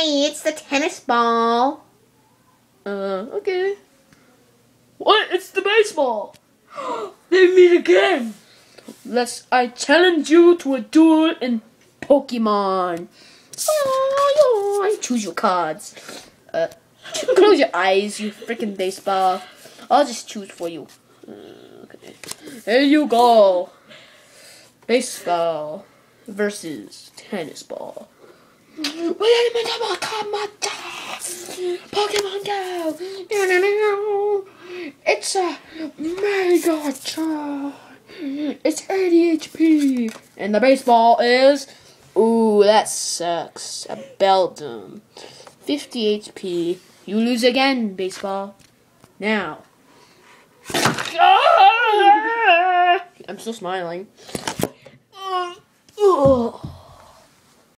Hey, it's the tennis ball. Okay. What? It's the baseball. They meet again. I challenge you to a duel in Pokemon. Choose your cards. Close your eyes, you freaking baseball. I'll just choose for you. Okay. Here you go. Baseball versus tennis ball. Pokemon Go! It's a mega charge. It's 80 HP. And the baseball is, ooh, that sucks. A Beldum. 50 HP. You lose again, baseball. Now. I'm still smiling.